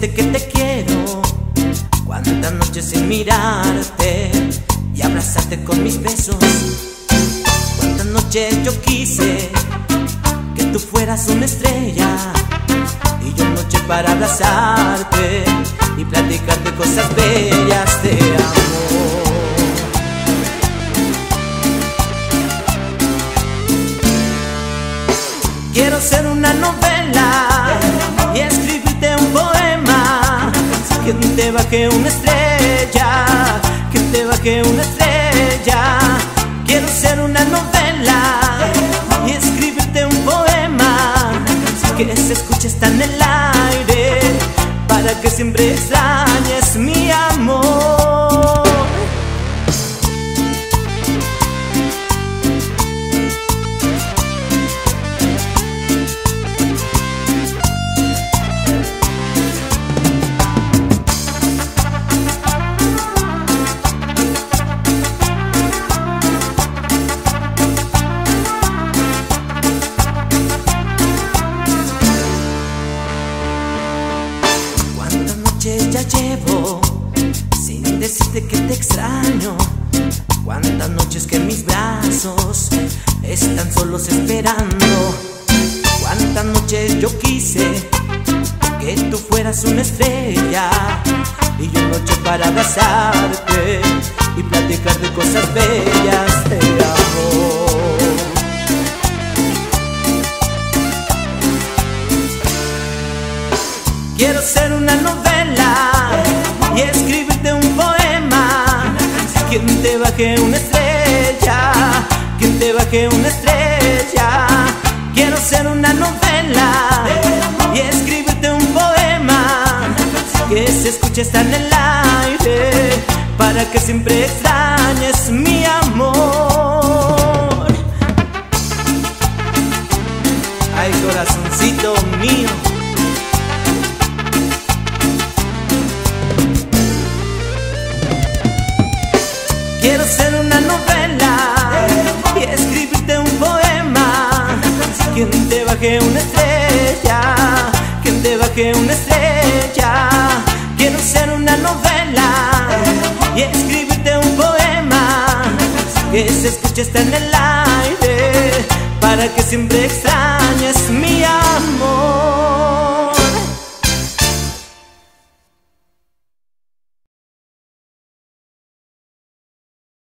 decirte que te quiero. Cuántas noches sin mirarte y abrazarte con mis besos. Cuántas noches yo quise que tú fueras una estrella y yo noche para abrazarte y platicarte cosas bellas de amor. Quiero ser una novela y escribirte un poema. Que te baje una estrella, que te baje una estrella. Quiero ser una novela y escribirte un poema. Que se escuche hasta en el aire, para que siempre extrañes mi amor. Ya llevo sin decirte que te extraño. Cuántas noches que mis brazos están solos esperando. Cuántas noches yo quise que tú fueras una estrella y yo noche para abrazarte y platicar de cosas bellas de amor. Quiero ser una novela y escribirte un poema. Quien te baje una estrella, quien te baje una estrella. Quiero ser una novela y escribirte un poema. Que se escuche hasta en el aire, para que siempre extrañes mi amor. Ay, corazoncito mío. Quiero ser una novela y escribirte un poema. Quien te baje una estrella, quien te baje una estrella. Quiero ser una novela y escribirte un poema. Que se escuche hasta en el aire, para que siempre extrañes mi amor.